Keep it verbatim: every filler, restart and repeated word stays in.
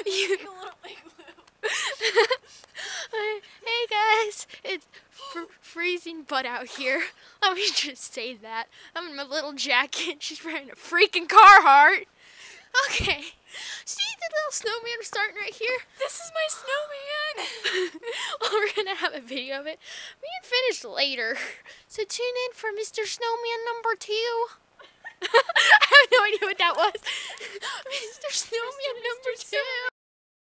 You Make a little igloo. Hey guys, it's fr freezing butt out here. Let me just say that. I'm in my little jacket. She's wearing a freaking Carhartt. Okay. See the little snowman starting right here? This is my snowman. Well, we're gonna have a video of it. We can finish later. So tune in for Mister Snowman Number Two. I have no idea what that was. Mister Snowman Number Two.